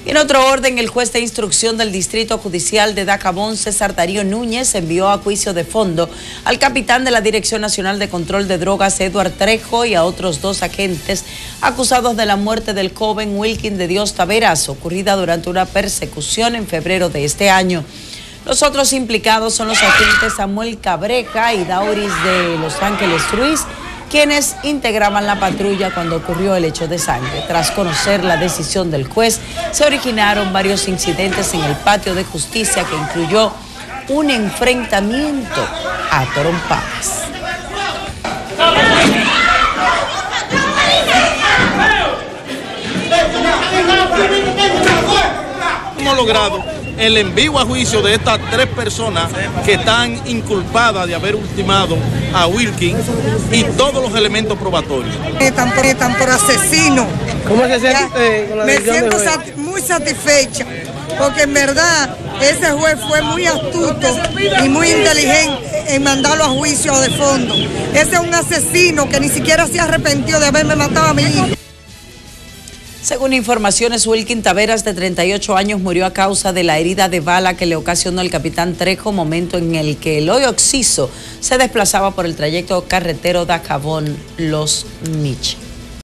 En otro orden, el juez de instrucción del Distrito Judicial de Dajabón, César Darío Núñez, envió a juicio de fondo al capitán de la Dirección Nacional de Control de Drogas, Eduard Trejo, y a otros 2 agentes acusados de la muerte del joven Wilkin de Dios Taveras, ocurrida durante una persecución en febrero de este año. Los otros implicados son los agentes Samuel Cabreja y Dauris de Los Ángeles Ruiz, quienes integraban la patrulla cuando ocurrió el hecho de sangre. Tras conocer la decisión del juez, se originaron varios incidentes en el patio de justicia que incluyó un enfrentamiento a trompadas. Hemos logrado el envío a juicio de estas 3 personas que están inculpadas de haber ultimado a Wilkin y todos los elementos probatorios. Están por asesino. ¿Cómo se siente usted con la decisión del juez? Me siento muy satisfecha, porque en verdad ese juez fue muy astuto y muy inteligente en mandarlo a juicio de fondo. Ese es un asesino que ni siquiera se arrepintió de haberme matado a mi hijo. Según informaciones, Wilkin Taveras, de 38 años, murió a causa de la herida de bala que le ocasionó el capitán Trejo, momento en el que el hoyo Oxiso se desplazaba por el trayecto carretero Dajabón-Los Miches.